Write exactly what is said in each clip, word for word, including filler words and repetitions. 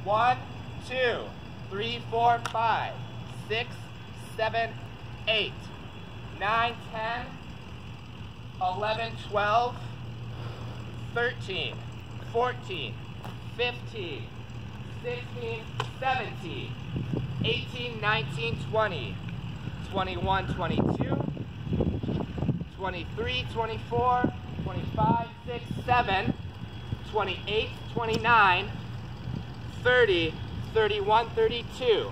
One, two, three, four, five, six, seven, eight, nine, ten, eleven, twelve, thirteen, fourteen, fifteen, sixteen, seventeen, eighteen, nineteen, twenty, twenty-one, twenty-two, twenty-three, twenty-four, twenty-five, six, seven, twenty-eight, twenty-nine, thirty, thirty-one, thirty-two.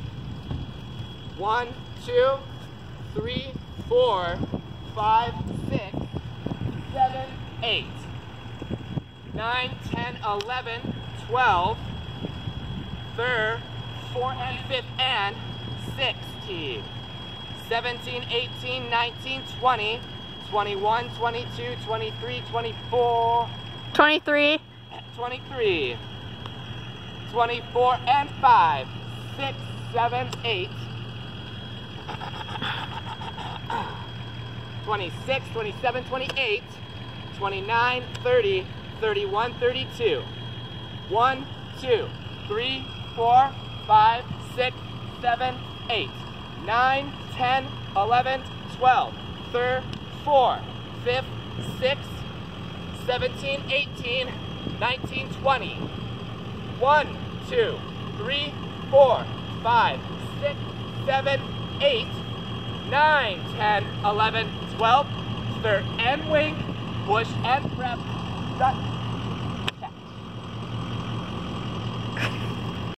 one, two, three, four, five, six, seven, eight, nine, ten, eleven, twelve, third, fourth and fifth and sixteen, seventeen, eighteen, nineteen, twenty, twenty-one, twenty-two, twenty-three, twenty-four, twenty-three, twenty-three, twenty-four and five, six, seven, eight, twenty-six, twenty-seven, twenty-eight, twenty-nine, thirty, thirty-one, thirty-two. one, two, three, four, five, six, seven, eight, nine, ten, eleven, twelve, third, fourth, fifth, sixth, seventeen, eighteen, nineteen, twenty. one, two, three, four, five, six, seven, eight, nine, ten, eleven, twelve, third and wing, push and prep, shut